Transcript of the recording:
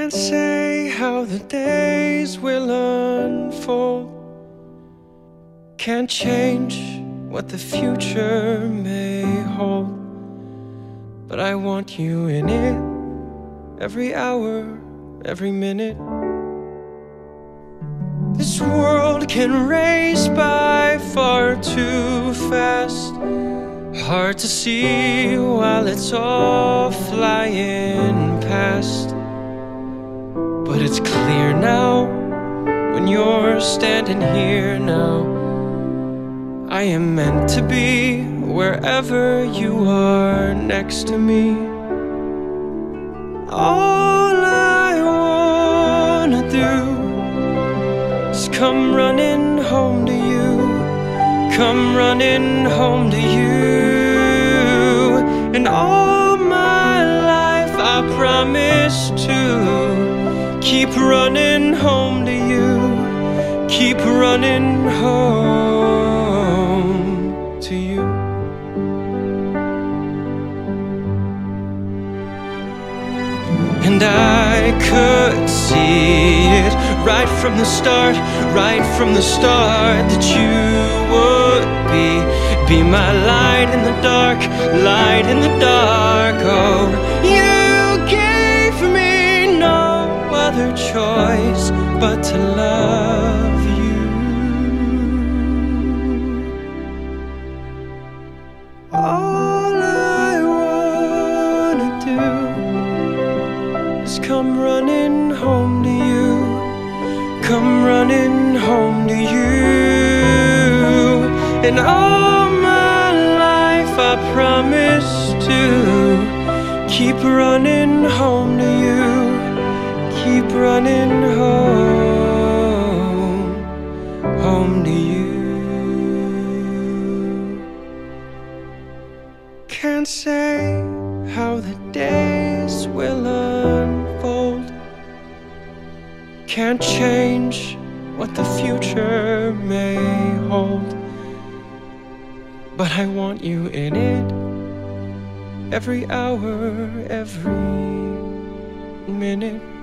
Can't say how the days will unfold. Can't change what the future may hold. But I want you in it, every hour, every minute. This world can race by far too fast. Hard to see while it's all flying past. But it's clear now, when you're standing here now, I am meant to be wherever you are next to me. All I wanna do is come running home to you, come running home to you. And all my life I promise to keep running home to you, keep running home to you. And I could see it right from the start, right from the start, that you would be my light in the dark, light in the dark. Oh, you gave me no other choice but to love you. All I wanna do is come running home to you, come running home to you. And all my life I promise to keep running home to you, keep running home to you. Can't say how the days will unfold. Can't change what the future may hold. But I want you in it, every hour, every minute.